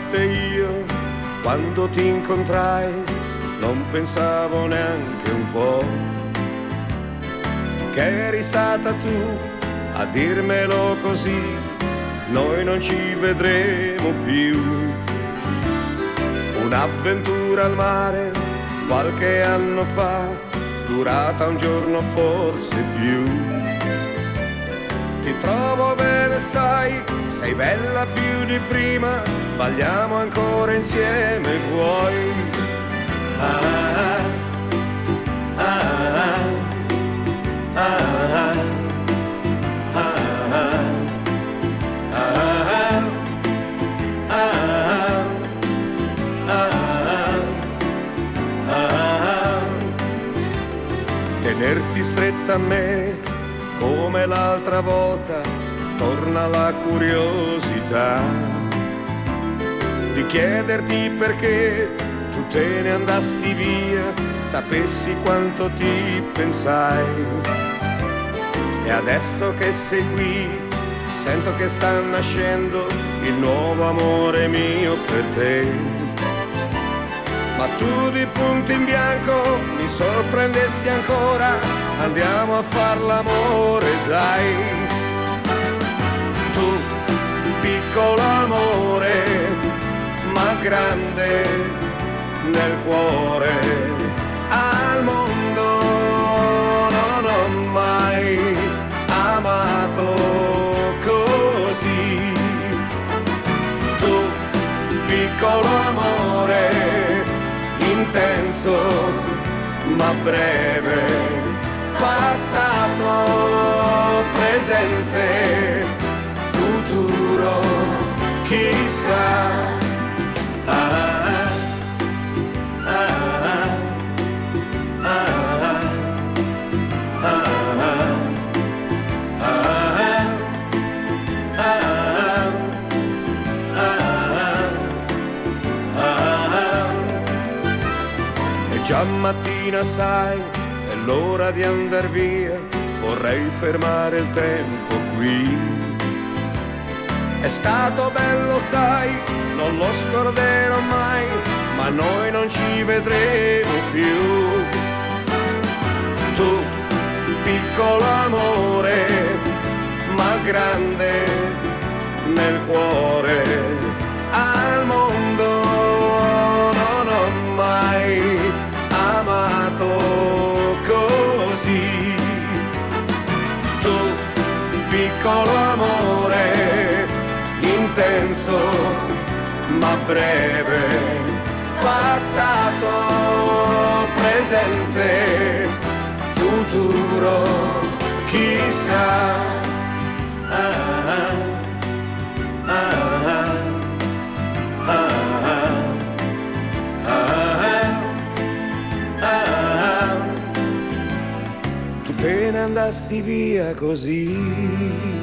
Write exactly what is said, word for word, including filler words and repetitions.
notte io, quando ti incontrai, non pensavo neanche un po' che eri stata tu a dirmelo così, noi non ci vedremo più. Un'avventura al mare qualche anno fa, durata un giorno forse più. Ti trovo bene, sai, sei bella più di prima, balliamo ancora insieme, vuoi? Ah, ah, ah, ah, ah, tenerti stretta a me come l'altra volta, torna la curiosità di chiederti perché tu te ne andasti via, sapessi quanto ti pensai. E adesso che sei qui, sento che sta nascendo il nuovo amore mio per te. Ma tu di punto in bianco mi sorprendesti ancora, andiamo a far l'amore, dai. Tu, piccolo amore, ma grande nel cuore, al mondo non ho mai amato così. Tu, piccolo amore, intenso ma breve, passato, presente, futuro, chissà. Ah, ah, ah, ah, ah, già mattina sai, è l'ora di andar via, vorrei fermare il tempo qui. È stato bello sai, non lo scorderò mai, ma noi non ci vedremo più. Tu, piccolo amore, ma grande nel cuore, al mondo non ho mai amato così. Tu, piccolo amore, intenso ma breve, passato, presente, futuro, chissà. Ah, ah, ah, tu te ne andasti via così.